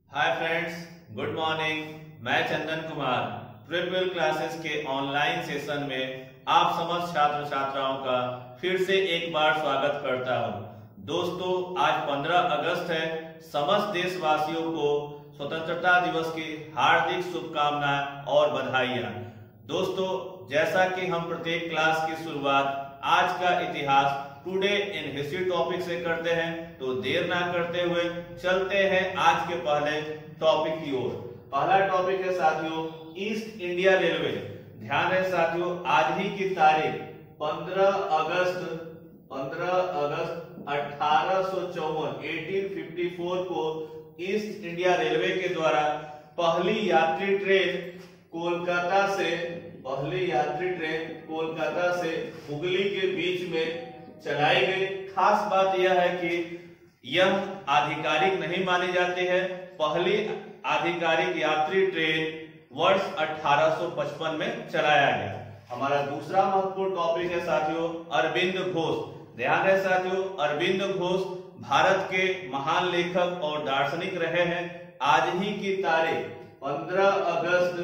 Hi friends, good morning. मैं चंदन कुमार प्रिपरेल classes के ऑनलाइन सेशन में आप समस्त छात्र छात्राओं का फिर से एक बार स्वागत करता हूं। दोस्तों, आज 15 अगस्त है। समस्त देशवासियों को स्वतंत्रता दिवस की हार्दिक शुभकामनाएं और बधाइयां। दोस्तों, जैसा कि हम प्रत्येक क्लास की शुरुआत आज का इतिहास टुडे इन हिस्ट्री टॉपिक से करते हैं, तो देर ना करते हुए चलते हैं आज के पहले टॉपिक की ओर। पहला टॉपिक है साथियों, ईस्ट इंडिया रेलवे। ध्यान रहे साथियों, आज ही की तारीख 15 अगस्त 1854 को ईस्ट इंडिया रेलवे के द्वारा पहली यात्री ट्रेन कोलकाता से हुगली के बीच में चलाई गई। खास बात यह है कि यह आधिकारिक नहीं मानी जाती है। पहली आधिकारिक यात्री ट्रेन वर्ष 1855 में चलाया गया। हमारा दूसरा महत्वपूर्ण टॉपिक है साथियों, अरविंद घोष। ध्यान रहे साथियों, अरविंद घोष भारत के महान लेखक और दार्शनिक रहे हैं। आज ही की तारीख 15 अगस्त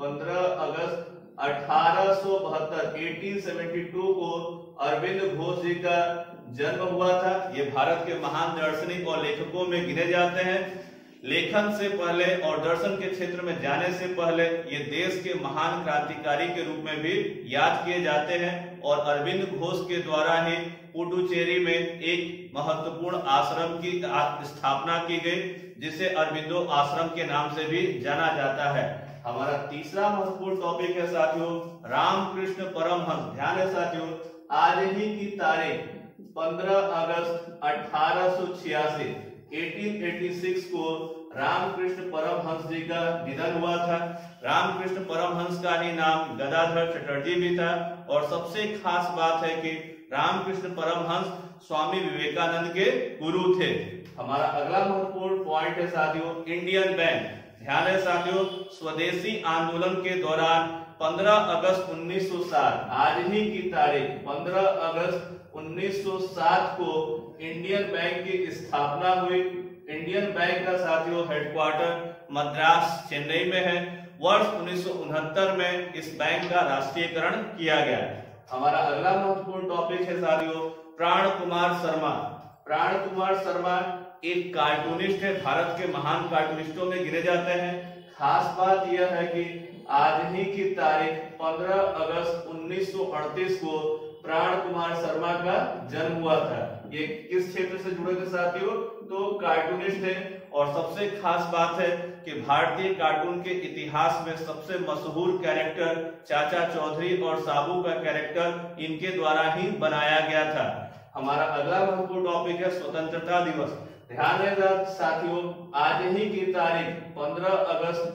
1872 को अरविंद घोष जी का जन्म हुआ था। ये भारत के महान दार्शनिक और लेखकों में गिने जाते हैं। लेखन से पहले और दर्शन के क्षेत्र में जाने से पहले ये देश के महान क्रांतिकारी के रूप में भी याद किए जाते हैं। और अरविंद घोष के द्वारा ही पुडुचेरी में एक महत्वपूर्ण आश्रम की स्थापना की गई, जिसे अरविंदो आश्रम के नाम से भी जाना जाता है। हमारा तीसरा महत्वपूर्ण टॉपिक है साथियों, रामकृष्ण परमहंस। ध्यान है साथियों, आज ही की तारीख 15 अगस्त 1886 को रामकृष्ण परमहंस जी का निधन हुआ था। रामकृष्ण परमहंस का ही नाम गदाधर चटर्जी भी था। और सबसे खास बात है कि रामकृष्ण परमहंस स्वामी विवेकानंद के गुरु थे। हमारा अगला महत्वपूर्ण पॉइंट है साथियों, इंडियन बैंक। ध्यान है साथियों, स्वदेशी आंदोलन के दौरान 15 अगस्त 1907, आज ही की तारीख 15 अगस्त 1907 को इंडियन बैंक की स्थापना हुई। इंडियन बैंक का साथियों हेडक्वार्टर मद्रास चेन्नई में है। वर्ष 1969 में इस बैंक का राष्ट्रीयकरण किया गया। हमारा अगला महत्वपूर्ण टॉपिक है साथियों, प्राण कुमार शर्मा। प्राण कुमार शर्मा एक कार्टूनिस्ट है, भारत के महान कार्टूनिस्टों में गिने जाते हैं। खास बात यह है कि आज ही की तारीख 15 अगस्त 1938 को प्राण कुमार शर्मा का जन्म हुआ था। ये किस क्षेत्र से जुड़े थे साथियों? तो कार्टूनिस्ट है। और सबसे खास बात है कि भारतीय कार्टून के इतिहास में सबसे मशहूर कैरेक्टर चाचा चौधरी और साबू का कैरेक्टर इनके द्वारा ही बनाया गया था। हमारा अगला महत्वपूर्ण टॉपिक है स्वतंत्रता दिवस। ध्यान रहे साथियों, आज ही की तारीख 15 अगस्त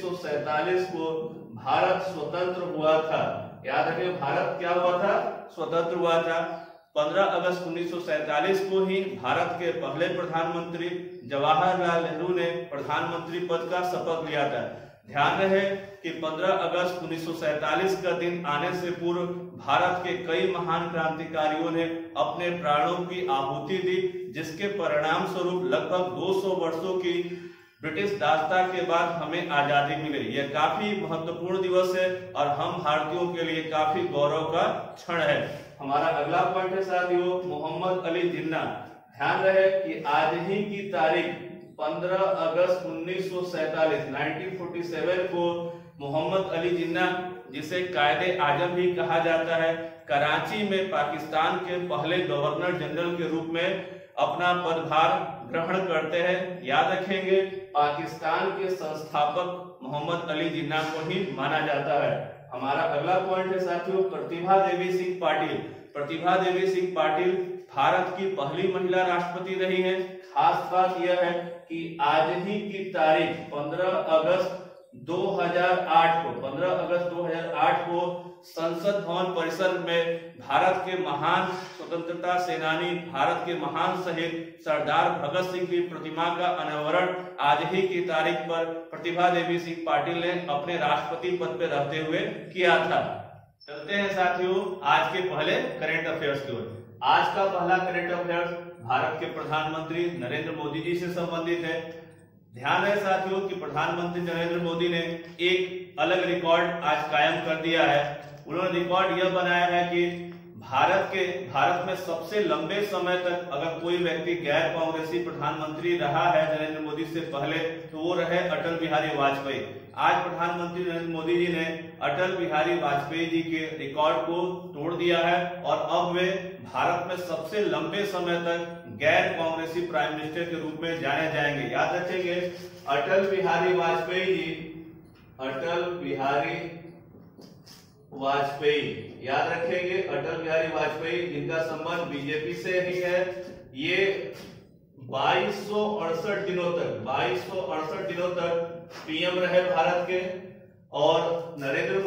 1947 को भारत स्वतंत्र हुआ था। याद रखिए, भारत क्या हुआ था? स्वतंत्र हुआ था। 15 अगस्त 1947 को ही भारत के पहले प्रधानमंत्री जवाहरलाल नेहरू ने प्रधानमंत्री पद का शपथ लिया था। ध्यान रहे कि 15 अगस्त 1947 का दिन आने से पूर्व भारत के कई महान क्रांतिकारियों ने अपने प्राणों की आहुति दी, जिसके परिणाम स्वरूप लगभग 200 वर्षों की ब्रिटिश दासता के बाद हमें आजादी मिली। यह काफी महत्वपूर्ण दिवस है और हम भारतीयों के लिए काफी गौरव का क्षण है। हमारा अगला पॉइंट है साथियों, मोहम्मद अली जिन्ना। ध्यान रहे कि आज ही की तारीख 15 अगस्त 1947 को मोहम्मद अली जिन्ना, जिसे कायदे आजम भी कहा जाता है, कराची में पाकिस्तान के पहले गवर्नर जनरल के रूप में अपना पदभार ग्रहण करते हैं। याद रखेंगे, पाकिस्तान के संस्थापक मोहम्मद अली जिन्ना को ही माना जाता है। हमारा अगला पॉइंट है साथियों, प्रतिभा देवी सिंह पाटिल। प्रतिभा देवी सिंह पाटिल भारत की पहली महिला राष्ट्रपति रही है। खास बात यह है कि आज ही की तारीख 15 अगस्त 2008 को संसद भवन परिसर में भारत के महान स्वतंत्रता सेनानी, भारत के महान शहीद सरदार भगत सिंह की प्रतिमा का अनावरण आज ही की तारीख पर प्रतिभा देवी सिंह पाटिल ने अपने राष्ट्रपति पद पर रहते हुए किया था। चलते हैं साथियों आज के पहले करंट अफेयर्स की ओर। आज का पहला करंट अफेयर्स भारत के प्रधानमंत्री नरेंद्र मोदी जी से संबंधित है। ध्यान है साथियों कि प्रधानमंत्री नरेंद्र मोदी ने एक अलग रिकॉर्ड आज कायम कर दिया है। उन्होंने रिकॉर्ड यह बनाया है कि भारत में सबसे लंबे समय तक अगर कोई व्यक्ति गैर कांग्रेसी प्रधानमंत्री रहा है नरेंद्र मोदी से पहले, तो वो रहे अटल बिहारी वाजपेयी। आज प्रधानमंत्री नरेंद्र मोदी जी ने अटल बिहारी वाजपेयी जी के रिकॉर्ड को तोड़ दिया है और अब वे भारत में सबसे लंबे समय तक गैर कांग्रेसी प्राइम मिनिस्टर के रूप में जाने जाएंगे। याद रखेंगे अटल बिहारी वाजपेयी जी, अटल बिहारी वाजपेयी, याद रखेंगे अटल बिहारी वाजपेयी, जिनका संबंध बीजेपी से ही है। ये 2268 दिनों तक पीएम रहे भारत के। और नरेंद्र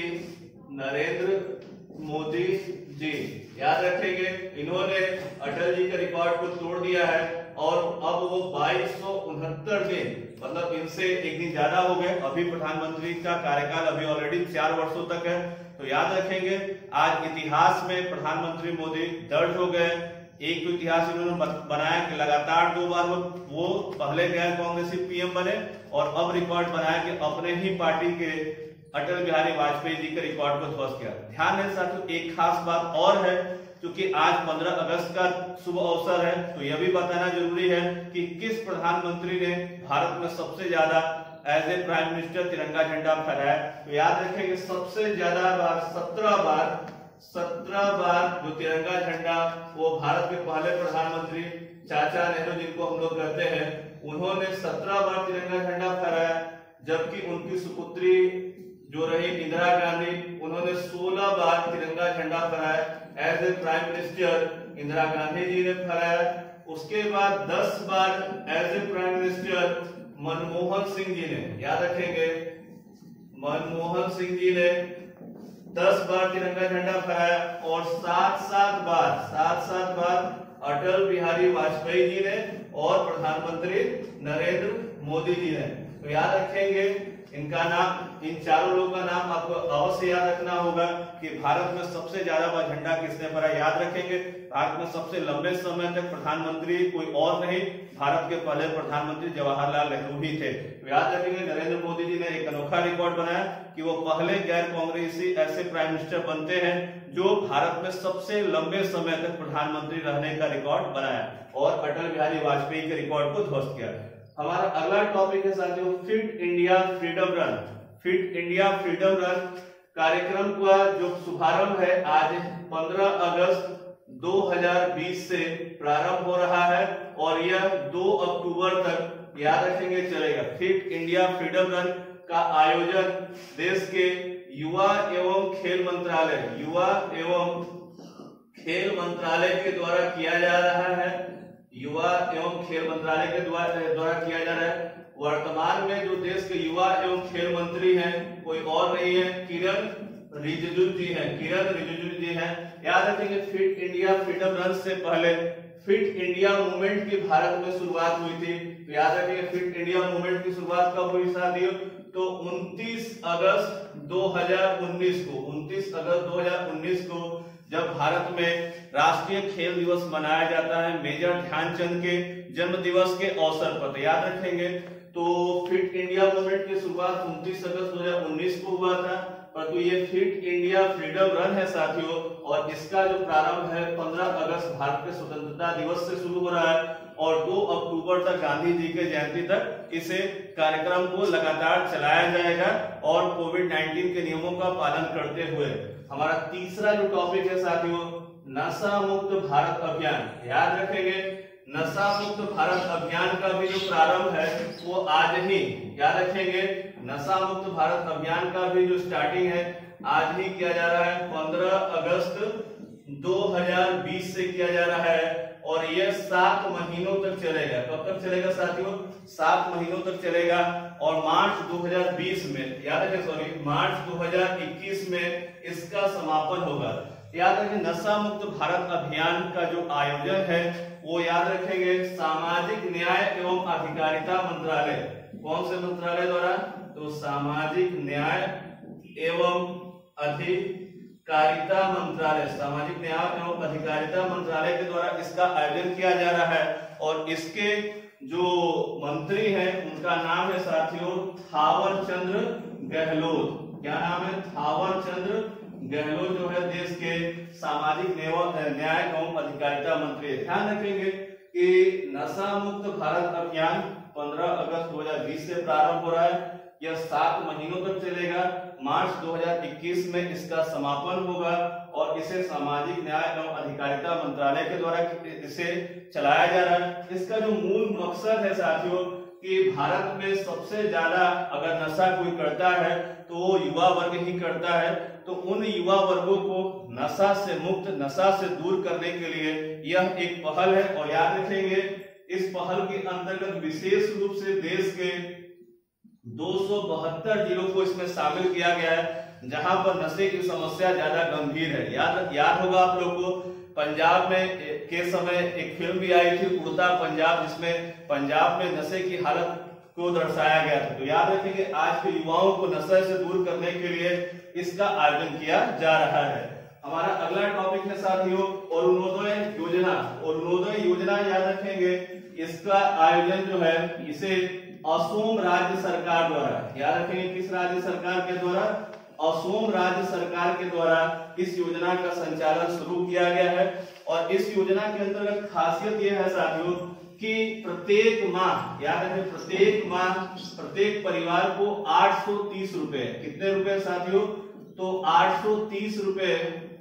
मोदी जी याद रखेंगे इन्होंने अटल जी के रिकॉर्ड को तोड़ दिया है और अब वो 2269 दिन, मतलब इनसे एक दिन ज्यादा हो गए। अभी प्रधानमंत्री का कार्यकाल अभी ऑलरेडी 4 वर्षों तक है। तो याद रखेंगे आज इतिहास में प्रधानमंत्री मोदी दर्ज हो गए। एक तो इतिहास इन्होंने बनाया कि लगातार 2 बार वो पहले गैर कांग्रेसी पीएम बने और अब रिकॉर्ड बनाया कि अपने ही पार्टी के अटल बिहारी वाजपेयी जी के रिकॉर्ड को ध्वस्त किया। ध्यान है साथियों एक खास बात और है, क्योंकि आज 15 अगस्त का शुभ अवसर है, तो यह भी बताना जरूरी है कि किस प्रधानमंत्री ने भारत में सबसे ज्यादा एज ए प्राइम मिनिस्टर तिरंगा झंडा फहराया। तो याद रखेंगे सबसे ज्यादा बार 17 बार जो तिरंगा झंडा वो भारत के पहले प्रधानमंत्री चाचा नेहरू जिनको हम लोग कहते हैं, उन्होंने 17 बार तिरंगा झंडा फहराया। जबकि उनकी सुपुत्री जो रही इंदिरा गांधी, उन्होंने 16 बार तिरंगा झंडा फहराया। As a prime minister Indira Gandhi ji ने फहराया। उसके बाद 10 बार as a prime minister Manmohan Singh ji ने, याद रखेंगे मनमोहन सिंह जी ने 10 बार तिरंगा झंडा फहराया। और 7 बार अटल बिहारी वाजपेयी जी ने और प्रधानमंत्री नरेंद्र मोदी जी ने। तो याद रखेंगे इनका नाम, इन चारों लोगों का नाम आपको अवश्य याद रखना होगा कि भारत में सबसे ज्यादा बार झंडा किसने फहराया। याद रखेंगे भारत में सबसे लंबे समय तक प्रधानमंत्री कोई और नहीं, भारत के पहले प्रधानमंत्री जवाहरलाल नेहरू ही थे। तो याद रखेंगे नरेंद्र मोदी जी ने एक अनोखा रिकॉर्ड बनाया कि वो पहले गैर कांग्रेसी ऐसे प्राइम मिनिस्टर बनते हैं जो भारत में सबसे लंबे समय तक प्रधानमंत्री रहने का रिकॉर्ड बनाया और अटल बिहारी वाजपेयी के रिकॉर्ड को ध्वस्त किया। हमारा अगला टॉपिक है साथियों fit India freedom run. Fit India freedom run कार्यक्रम का जो शुभारंभ है आज 15 अगस्त 2020 से प्रारंभ हो रहा है और यह 2 अक्टूबर तक याद रखेंगे चलेगा। फिट इंडिया फ्रीडम रन का आयोजन देश के युवा एवं खेल मंत्रालय के द्वारा किया जा रहा है। युवा एवं खेल मंत्रालय के द्वारा किया जा रहा है। वर्तमान में जो देश के युवा एवं खेल मंत्री हैं कोई और नहीं है, किरण रिजिजू जी हैं। याद रखेंगे फिट इंडिया फ्रीडम रन से पहले फिट इंडिया मूवमेंट की भारत में शुरुआत हुई थी। तो याद रखेंगे फिट इंडिया मूवमेंट की शुरुआत कब हुई साथियों? तो 29 अगस्त 2019 को जब भारत में राष्ट्रीय खेल दिवस मनाया जाता है मेजर ध्यानचंद के जन्म दिवस के अवसर पर। तो याद रखेंगे तो फिट इंडिया मूवमेंट की शुरुआत 29 अगस्त 2019 को हुआ था, परंतु ये फिट इंडिया फ्रीडम रन है साथियों और इसका जो प्रारंभ है 15 अगस्त भारत के स्वतंत्रता दिवस से शुरू हो रहा है और 2 अक्टूबर तक गांधी जी के जयंती तक इसे कार्यक्रम को लगातार चलाया जाएगा और कोविड-19 के नियमों का पालन करते हुए। हमारा तीसरा जो टॉपिक है साथियों नशा मुक्त भारत अभियान। याद रखेंगे नशा मुक्त भारत अभियान का भी जो प्रारंभ है वो आज ही, याद रखेंगे नशा मुक्त भारत अभियान का भी जो स्टार्टिंग है आज ही किया जा रहा है 15 अगस्त 2020 से किया जा रहा है और यह 7 महीनों तक चलेगा। कब तक चलेगा साथियों? 7 महीनों तक चलेगा और मार्च 2020 में, याद रखें मार्च 2021 में इसका समापन होगा। याद रखें नशा मुक्त भारत अभियान का जो आयोजन है वो याद रखेंगे सामाजिक न्याय एवं अधिकारिता मंत्रालय। कौन से मंत्रालय द्वारा? तो सामाजिक न्याय एवं अधिकारिता मंत्रालय, सामाजिक न्याय एवं अधिकारिता मंत्रालय के द्वारा इसका आयोजन किया जा रहा है और इसके जो मंत्री हैं उनका नाम है साथियों थावर चंद्र गहलोत। क्या नाम है? थावर चंद्र गहलोत जो है देश के सामाजिक न्याय एवं अधिकारिता मंत्री। ध्यान रखेंगे कि नशा मुक्त भारत अभियान 15 अगस्त 2020 से प्रारंभ हो रहा है। यह 7 महीनों तक चलेगा। मार्च 2021 में इसका समापन होगा और इसे सामाजिक न्याय एवं अधिकारिता मंत्रालय के द्वारा इसे चलाया जा रहा है। इसका जो मूल मकसद है साथियों कि भारत में सबसे ज्यादा अगर नशा कोई करता है तो वो युवा वर्ग ही करता है। तो उन युवा वर्गों को नशा से मुक्त, नशा से दूर करने के लिए यह एक पहल है। और याद रखेंगे इस पहल के अंतर्गत विशेष रूप से देश के 272 जिलों को इसमें शामिल किया गया है जहां पर नशे की समस्या ज्यादा गंभीर है। याद होगा आप लोगों को पंजाब में के समय एक फिल्म भी आई थी उड़ता पंजाब, जिसमें पंजाब में नशे की हालत को दर्शाया गया था। तो याद रखेंगे आज के युवाओं को नशे से दूर करने के लिए इसका आयोजन किया जा रहा है। हमारा अगला टॉपिक है साथियों अरुणोदय योजना। अरुणोदय योजना याद रखेंगे इसका आयोजन जो है इसे असम राज्य सरकार द्वारा, याद रखेंगे किस राज्य सरकार के द्वारा? असम राज्य सरकार के द्वारा इस योजना का संचालन शुरू किया गया है। और इस योजना के अंतर्गत खासियत यह है साथियों कि प्रत्येक माह, याद रखें प्रत्येक माह प्रत्येक परिवार को 830 रुपए, कितने रुपए साथियों? तो 830 रुपए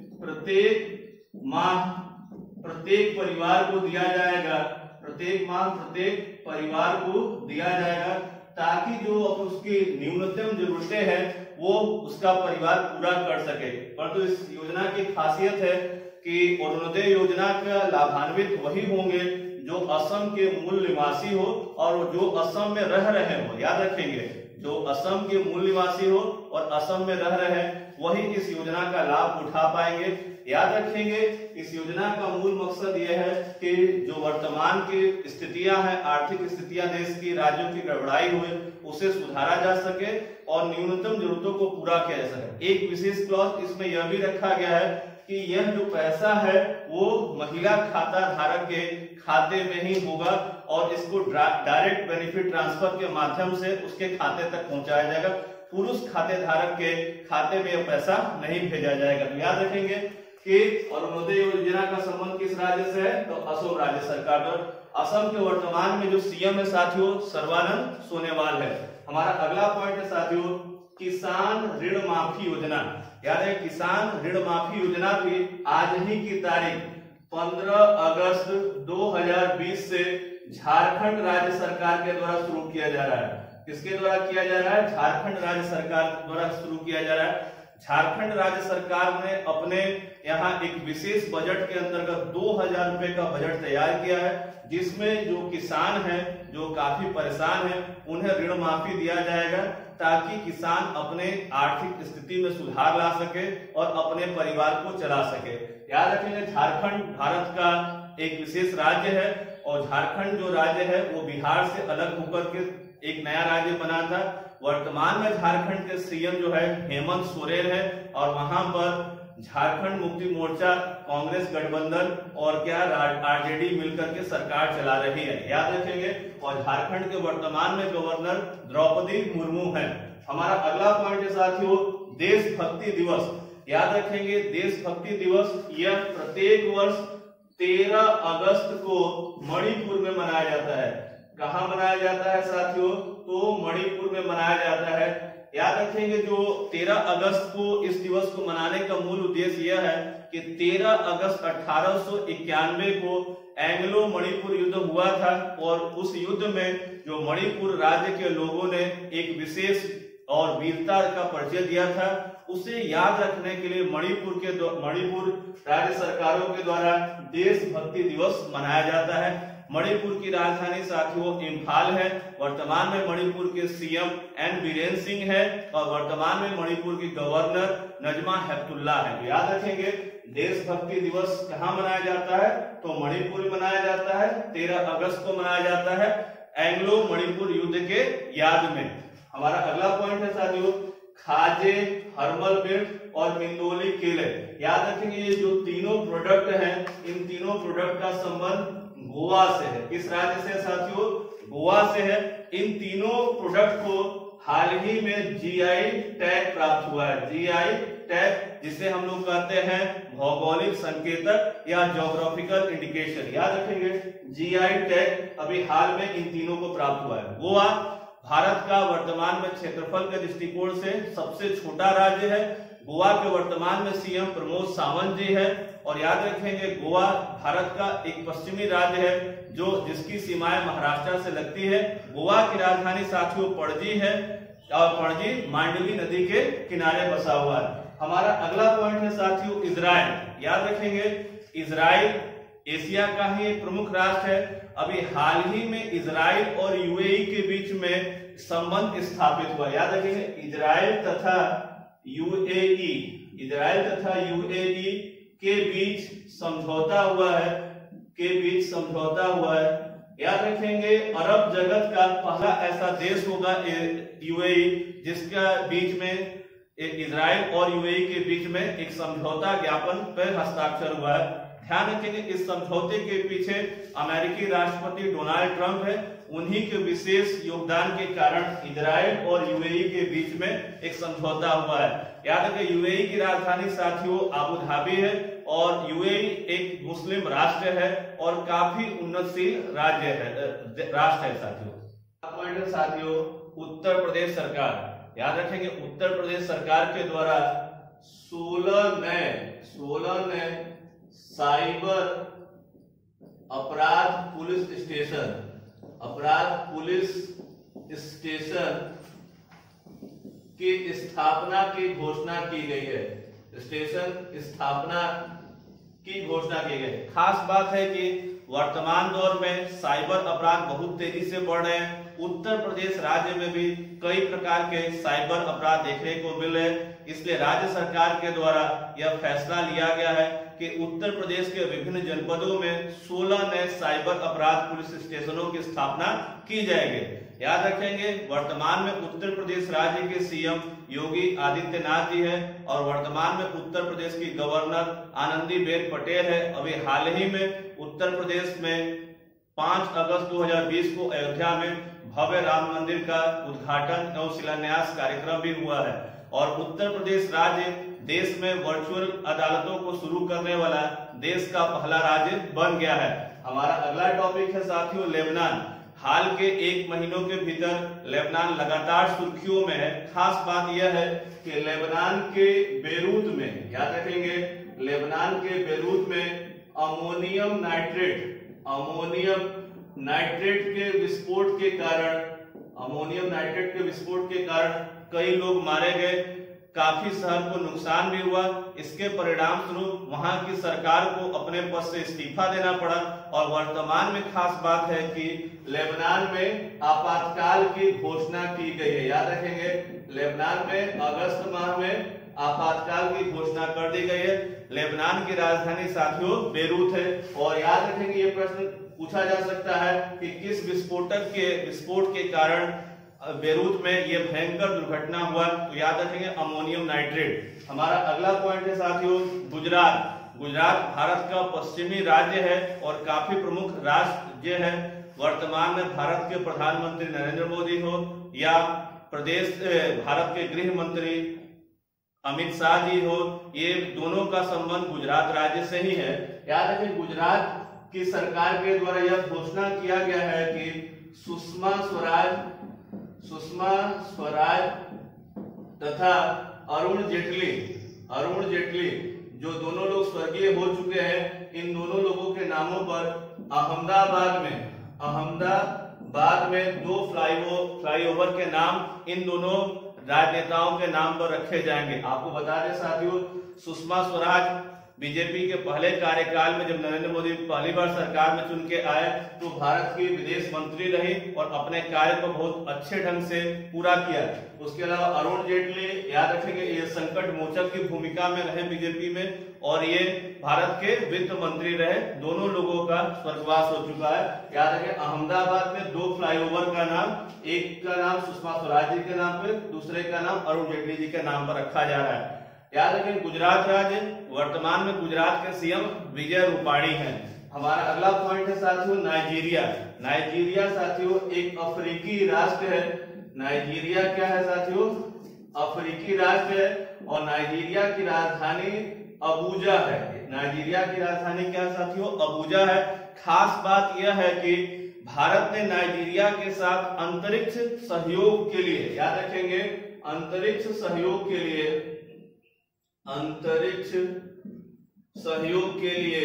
प्रत्येक माह प्रत्येक परिवार को दिया जाएगा। प्रत्येक माह प्रत्येक परिवार को दिया जाएगा ताकि जो उसकी न्यूनतम जरूरतें हैं वो उसका परिवार पूरा कर सके। परंतु इस योजना की खासियत है कि अरुणोदय योजना का लाभान्वित वही होंगे जो असम के मूल निवासी हो और जो असम में रह रहे हो। याद रखेंगे जो असम के मूल निवासी हो और असम में रह रहे हैं वही इस योजना का लाभ उठा पाएंगे। याद रखेंगे इस योजना का मूल मकसद यह है कि जो वर्तमान की स्थितियां हैं, आर्थिक स्थितियां देश की राज्यों की गड़बड़ाई हुई उसे सुधारा जा सके और न्यूनतम जरूरतों को पूरा किया जा सके। एक विशेष क्लॉज इसमें यह भी रखा गया है कि यह जो पैसा है वो महिला खाता धारक के खाते में ही होगा और इसको डायरेक्ट बेनिफिट ट्रांसफर के माध्यम से उसके खाते तक पहुंचाया जाएगा। पुरुष खाते धारक के खाते में यह पैसा नहीं भेजा जाएगा। तो याद रखेंगे कि अरुणोदय योजना का संबंध किस राज्य से है? तो असम राज्य सरकार पर। असम के वर्तमान में जो सीएम है साथियों सर्बानंद सोनोवाल है। हमारा अगला पॉइंट है साथियों किसान ऋण माफी योजना। याद है किसान ऋण माफी योजना भी आज ही की तारीख 15 अगस्त 2020 से झारखंड राज्य सरकार के द्वारा शुरू किया जा रहा है। किसके द्वारा किया जा रहा है? झारखंड राज्य सरकार द्वारा शुरू किया जा रहा है। झारखंड राज्य सरकार ने अपने यहाँ एक विशेष बजट के अंतर्गत 2000 रुपए का बजट तैयार किया है जिसमें जो किसान हैं जो काफी परेशान हैं उन्हें ऋण माफी दिया जाएगा ताकि किसान अपने आर्थिक स्थिति में सुधार ला सके और अपने परिवार को चला सके। याद रखेंगे झारखंड भारत का एक विशेष राज्य है और झारखंड जो राज्य है वो बिहार से अलग होकर के एक नया राज्य बना था। वर्तमान में झारखंड के सीएम जो है हेमंत सोरेन है और वहां पर झारखंड मुक्ति मोर्चा, कांग्रेस गठबंधन और क्या आरजेडी मिलकर के सरकार चला रही है। याद रखेंगे और झारखंड के वर्तमान में गवर्नर द्रौपदी मुर्मू है। हमारा अगला पॉइंट है साथियों देशभक्ति दिवस। याद रखेंगे देशभक्ति दिवस यह प्रत्येक वर्ष 13 अगस्त को मणिपुर में मनाया जाता है। कहाँ मनाया जाता है साथियों? तो मणिपुर में मनाया जाता है। याद रखेंगे जो 13 अगस्त को इस दिवस को मनाने का मूल उद्देश्य यह है कि 13 अगस्त 1891 को एंग्लो मणिपुर युद्ध हुआ था और उस युद्ध में जो मणिपुर राज्य के लोगों ने एक विशेष और वीरता का परिचय दिया था उसे याद रखने के लिए मणिपुर राज्य सरकारों के द्वारा देशभक्ति दिवस मनाया जाता है। मणिपुर की राजधानी साथियों इम्फाल है। वर्तमान में मणिपुर के सीएम एन बीरेन सिंह है और वर्तमान में मणिपुर की गवर्नर नजमा हेपतुल्ला है। याद रखेंगे देशभक्ति दिवस कहाँ मनाया जाता है? तो मणिपुर में मनाया जाता है। 13 अगस्त को मनाया जाता है एंग्लो मणिपुर युद्ध के याद में। हमारा अगला पॉइंट है साथियों खाजे, हर्मल बेल्ट और मिंदोली केले। याद रखेंगे ये जो तीनों प्रोडक्ट हैं इन तीनों प्रोडक्ट का संबंध गोवा से है। किस राज्य से साथियों? गोवा से है। इन तीनों प्रोडक्ट को हाल ही में जीआई टैग प्राप्त हुआ है। जीआई टैग जिसे हम लोग कहते हैं भौगोलिक संकेतक या ज्योग्राफिकल इंडिकेशन, याद रखेंगे। जीआई टैग अभी हाल में इन तीनों को प्राप्त हुआ है। गोवा भारत का वर्तमान में क्षेत्रफल के दृष्टिकोण से सबसे छोटा राज्य है। गोवा के वर्तमान में सीएम प्रमोद सावंत जी है। और याद रखेंगे गोवा भारत का एक पश्चिमी राज्य है जो जिसकी सीमाएं महाराष्ट्र से लगती है। गोवा की राजधानी साथियों पणजी है और पणजी मांडवी नदी के किनारे बसा हुआ है। हमारा अगला पॉइंट है साथियों इजराइल। याद रखेंगे इजराइल एशिया का ही एक प्रमुख राष्ट्र है। अभी हाल ही में इजराइल और यूएई के बीच में संबंध स्थापित हुआ। याद रखेंगे इजराइल तथा यूएई, इजराइल तथा यूएई के बीच समझौता हुआ है, याद रखेंगे अरब जगत का पहला ऐसा देश होगा यूएई जिसका बीच में इजराइल और यूएई के बीच में एक समझौता ज्ञापन पर हस्ताक्षर हुआ है। ध्यान रखेंगे इस समझौते के पीछे अमेरिकी राष्ट्रपति डोनाल्ड ट्रंप है। उन्हीं के विशेष योगदान के कारण इजराइल और यूएई के बीच में एक समझौता हुआ है। याद रखें यूएई की राजधानी साथियों अबू धाबी है और यूएई एक मुस्लिम राष्ट्र है और काफी उन्नतशील राष्ट्र है साथियों। उत्तर प्रदेश सरकार, याद रखेंगे उत्तर प्रदेश सरकार के द्वारा 16 नए साइबर अपराध पुलिस स्टेशन की स्थापना की घोषणा की गई है। खास बात है कि वर्तमान दौर में साइबर अपराध बहुत तेजी से बढ़ रहे हैं। उत्तर प्रदेश राज्य में भी कई प्रकार के साइबर अपराध देखने को मिल रहे हैं। इसलिए राज्य सरकार के द्वारा यह फैसला लिया गया है कि उत्तर प्रदेश के विभिन्न जनपदों में 16 नए साइबर अपराध पुलिस स्टेशनों की स्थापना की जाएगी। याद रखेंगे वर्तमान में उत्तर प्रदेश राज्य के सीएम योगी आदित्यनाथ जी है और वर्तमान में उत्तर प्रदेश की गवर्नर आनंदीबेन पटेल है। अभी हाल ही में उत्तर प्रदेश में 5 अगस्त 2020 को अयोध्या में भव्य राम मंदिर का उद्घाटन एवं शिलान्यास कार्यक्रम भी हुआ है। और उत्तर प्रदेश राज्य देश में वर्चुअल अदालतों को शुरू करने वाला देश का पहला राज्य बन गया है। हमारा अगला टॉपिक है साथियों लेबनान। हाल के 1 महीनों के भीतर लेबनान लगातार सुर्खियों में है। खास बात यह है कि लेबनान के बेरूत में, याद रखेंगे लेबनान के बेरूत में अमोनियम नाइट्रेट के विस्फोट के कारण कई लोग मारे गए, काफी शहर को नुकसान भी हुआ। इसके परिणाम स्वरूप वहां की सरकार को अपने पद से इस्तीफा देना पड़ा और वर्तमान में खास बात है कि लेबनान में आपातकाल की घोषणा की गई है। याद रखेंगे लेबनान में अगस्त माह में आपातकाल की घोषणा कर दी गई है। लेबनान की राजधानी साथियों बेरूत है। और याद रखेंगे ये प्रश्न पूछा जा सकता है कि किस विस्फोट के कारण बेरूत में ये भयंकर दुर्घटना हुआ। तो याद रखेंगे अमोनियम नाइट्रेट। हमारा अगला पॉइंट है साथियों गुजरात भारत का पश्चिमी राज्य है और काफी प्रमुख राज्य है। वर्तमान में भारत के प्रधानमंत्री नरेंद्र मोदी हो या भारत के गृह मंत्री अमित शाह जी हो, ये दोनों का संबंध गुजरात राज्य से ही है। याद रखें गुजरात की सरकार के द्वारा यह घोषणा किया गया है कि सुषमा स्वराज तथा अरुण जेटली जो दोनों लोग स्वर्गीय हो चुके हैं, इन दोनों लोगों के नामों पर अहमदाबाद में 2 फ्लाईओवर के नाम इन दोनों राजनेताओं के नाम पर रखे जाएंगे। आपको बता दें साथियों सुषमा स्वराज बीजेपी के पहले कार्यकाल में जब नरेंद्र मोदी पहली बार सरकार में चुन के आए तो भारत की विदेश मंत्री रही और अपने कार्य को बहुत अच्छे ढंग से पूरा किया। उसके अलावा अरुण जेटली, याद रखेंगे ये संकट मोचक की भूमिका में रहे बीजेपी में और ये भारत के वित्त मंत्री रहे। दोनों लोगों का स्वर्गवास हो चुका है। याद रखें अहमदाबाद में 2 फ्लाईओवर का नाम, एक का नाम सुषमा स्वराज जी के नाम पे, दूसरे का नाम अरुण जेटली जी के नाम पर रखा जा रहा है। याद रखें गुजरात राज्य वर्तमान में गुजरात के सीएम विजय रूपाणी हैं। हमारा अगला पॉइंट है साथियों नाइजीरिया। नाइजीरिया साथियों एक अफ्रीकी राष्ट्र है। नाइजीरिया क्या है साथियों? अफ्रीकी राष्ट्र है और नाइजीरिया की राजधानी अबूजा है। नाइजीरिया की राजधानी क्या है साथियों? अबूजा है। खास बात यह है कि भारत ने नाइजीरिया के साथ अंतरिक्ष सहयोग के लिए, याद रखेंगे, अंतरिक्ष सहयोग के लिए, अंतरिक्ष सहयोग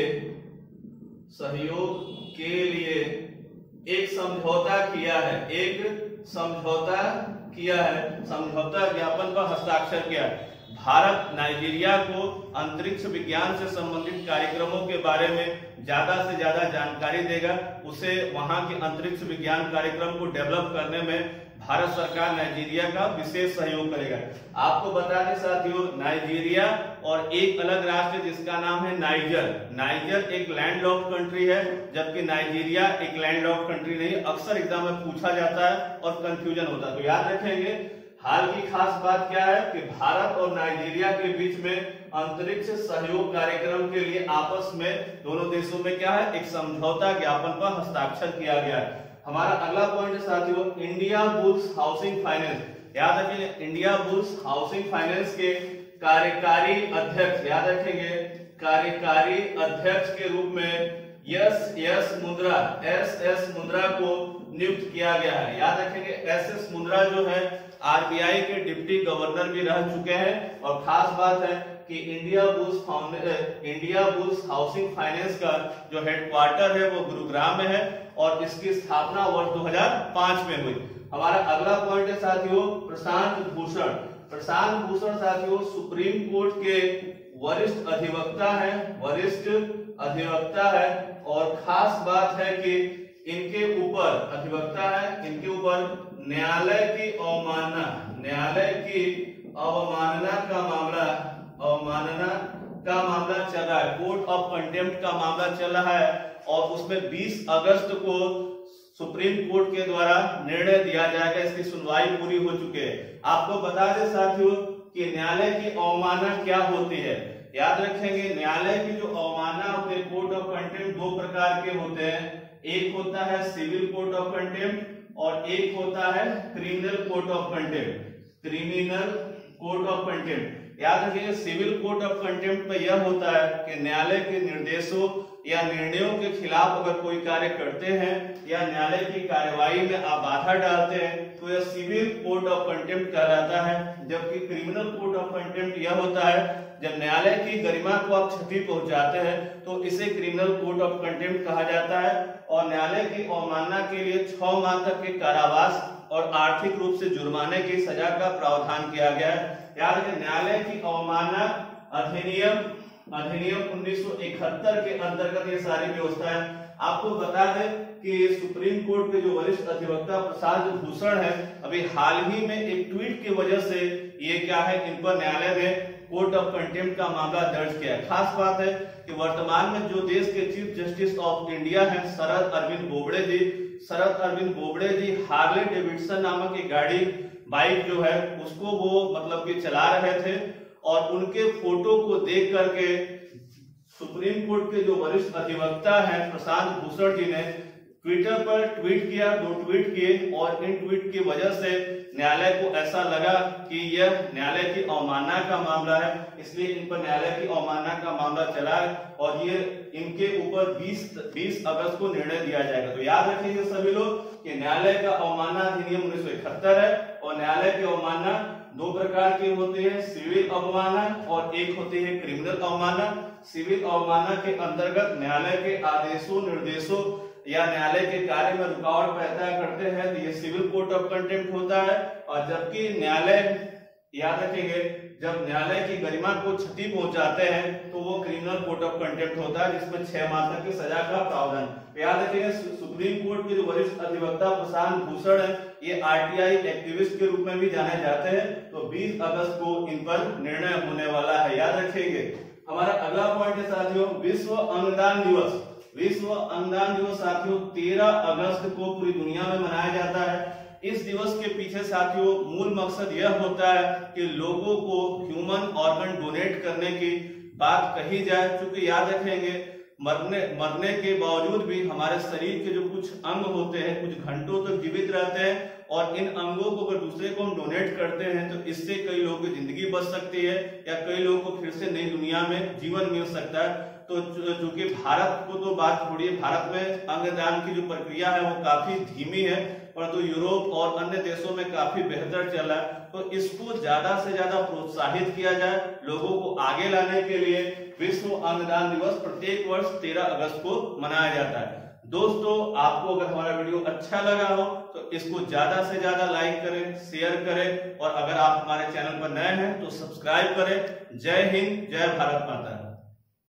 के लिए एक समझौता किया है, एक समझौता किया है, समझौता ज्ञापन पर हस्ताक्षर किया है। भारत नाइजीरिया को अंतरिक्ष विज्ञान से संबंधित कार्यक्रमों के बारे में ज्यादा से ज्यादा जानकारी देगा, उसे वहां के अंतरिक्ष विज्ञान कार्यक्रम को डेवलप करने में भारत सरकार नाइजीरिया का विशेष सहयोग करेगा। आपको बता दें साथियों, नाइजीरिया और एक अलग राष्ट्र जिसका नाम है नाइजर। नाइजर एक लैंडलॉक्ड कंट्री है, जबकि नाइजीरिया एक लैंडलॉक्ड कंट्री नहीं। अक्सर एग्जाम में पूछा जाता है और कंफ्यूजन होता है, तो याद रखेंगे। हाल की खास बात क्या है कि भारत और नाइजीरिया के बीच में अंतरिक्ष सहयोग कार्यक्रम के लिए आपस में दोनों देशों में क्या है, एक समझौता ज्ञापन पर हस्ताक्षर किया गया है। हमारा अगला पॉइंट साथियों, इंडिया बुल्स हाउसिंग फाइनेंस। याद रखेंगे, इंडिया बुल्स हाउसिंग फाइनेंस के कार्यकारी अध्यक्ष, याद रखेंगे, कार्यकारी अध्यक्ष के रूप में एस मुंद्रा को नियुक्त किया गया है। याद रखेंगे, एस मुंद्रा जो है आरबीआई के डिप्टी गवर्नर भी रह चुके हैं। और खास बात है कि इंडिया बुल्स हाउसिंग फाइनेंस का जो हेडक्वार्टर है वो गुरुग्राम में है और इसकी स्थापना वर्ष 2005 में हुई। हमारा अगला पॉइंट है साथियों, प्रशांत भूषण। प्रशांत भूषण साथियों सुप्रीम कोर्ट के वरिष्ठ अधिवक्ता है और खास बात है कि इनके ऊपर न्यायालय की अवमानना का मामला चल रहा है, कोर्ट ऑफ कंटेम्प्ट का मामला चल रहा है और उसमें 20 अगस्त को सुप्रीम कोर्ट के द्वारा निर्णय दिया जाएगा। इसकी सुनवाई पूरी हो चुकी है। आपको बता दें साथियों कि न्यायालय की अवमानना क्या होती है। याद रखेंगे, न्यायालय की जो अवमानना होती है, कोर्ट ऑफ कंटेम्प्ट दो प्रकार के होते हैं। एक होता है सिविल कोर्ट ऑफ कंटेम्प्ट और एक होता है क्रिमिनल कोर्ट ऑफ कंटेम्प्ट। याद रखिए, सिविल कोर्ट ऑफ कंटेम्प्ट में यह होता है कि न्यायालय के निर्देशों या निर्णयों के खिलाफ अगर कोई कार्य करते हैं या न्यायालय की कार्यवाही में आप बाधा डालते हैं तो यह सिविल कोर्ट ऑफ कंटेम्प्ट कहलाता है। जबकि क्रिमिनल कोर्ट ऑफ कंटेम्प्ट यह होता है जब न्यायालय की गरिमा को आप क्षति पहुंचाते हैं तो इसे क्रिमिनल कोर्ट ऑफ कंटेम्प्ट कहा जाता है। और न्यायालय की अवमानना के लिए 6 माह तक के कारावास और आर्थिक रूप से जुर्माने की सजा का प्रावधान किया गया है। याद रखें, न्यायालय की अवमानना अधिनियम 1971 के अंतर्गत ये सारी व्यवस्थाएं। आपको बता दें कि सुप्रीम कोर्ट के जो वरिष्ठ अधिवक्ता प्रशांत भूषण है, अभी हाल ही में एक ट्वीट की वजह से ये क्या है, इन पर न्यायालय ने कोर्ट ऑफ कंटेम्प्ट का मामला दर्ज किया। खास बात है कि वर्तमान में जो देश के चीफ जस्टिस ऑफ इंडिया हैं शरद अरविंद बोबड़े जी हार्ले डेविडसन नामक एक बाइक जो है उसको वो मतलब कि चला रहे थे और उनके फोटो को देख करके सुप्रीम कोर्ट के जो वरिष्ठ अधिवक्ता हैं प्रशांत भूषण जी ने ट्विटर पर ट्वीट किया, 2 ट्वीट किए और इन ट्वीट की वजह से न्यायालय को ऐसा लगा कि यह न्यायालय की अवमानना का मामला है, इसलिए इन पर न्यायालय की अवमानना का मामला चला है और ये इनके ऊपर 20 अगस्त को निर्णय दिया जाएगा। तो याद रखिए सभी लोग कि न्यायालय का अवमानना अधिनियम 1971 है और न्यायालय की अवमानना 2 प्रकार की होती है, सिविल अवमानना और एक होती है क्रिमिनल अवमानना। सिविल अवमानना के अंतर्गत न्यायालय के आदेशों निर्देशों या न्यायालय के कार्य में रुकावट पैदा करते हैं तो ये सिविल कोर्ट ऑफ कंटेम्प्ट होता है। और जबकि न्यायालय, याद रखेंगे, जब न्यायालय की गरिमा को क्षति पहुंचाते हैं तो वो क्रिमिनल कोर्ट ऑफ कंटेम्प्ट होता है जिसमें 6 माह तक की सजा का प्रावधान। याद रखेंगे, सुप्रीम कोर्ट के जो वरिष्ठ अधिवक्ता प्रशांत भूषण है ये आरटीआई एक्टिविस्ट के रूप में भी जाने जाते हैं। तो 20 अगस्त को इन पर निर्णय होने वाला है, याद रखेंगे। हमारा अगला पॉइंट है साथियों, विश्व अंगदान दिवस। विश्व अंगदान दिवस साथियों 13 अगस्त को पूरी दुनिया में मनाया जाता है। इस दिवस के पीछे साथियों मूल मकसद यह होता है कि लोगों को ह्यूमन ऑर्गन डोनेट करने की बात कही जाए। क्योंकि याद रखेंगे मरने के बावजूद भी हमारे शरीर के जो कुछ अंग होते हैं कुछ घंटों तक जीवित रहते हैं, और इन अंगों को अगर दूसरे को हम डोनेट करते हैं तो इससे कई लोगों की जिंदगी बच सकती है या कई लोगों को फिर से नई दुनिया में जीवन मिल सकता है। तो चूंकि भारत को तो बात छोड़िए, भारत में अंगदान की जो प्रक्रिया है वो काफी धीमी है, परंतु यूरोप और अन्य देशों में काफी बेहतर चला है। तो इसको ज्यादा से ज्यादा प्रोत्साहित किया जाए, लोगों को आगे लाने के लिए विश्व अंगदान दिवस प्रत्येक वर्ष 13 अगस्त को मनाया जाता है। दोस्तों, आपको अगर हमारा वीडियो अच्छा लगा हो तो इसको ज्यादा से ज्यादा लाइक करें, शेयर करें, और अगर आप हमारे चैनल पर नए हैं तो सब्सक्राइब करें। जय हिंद, जय भारत माता।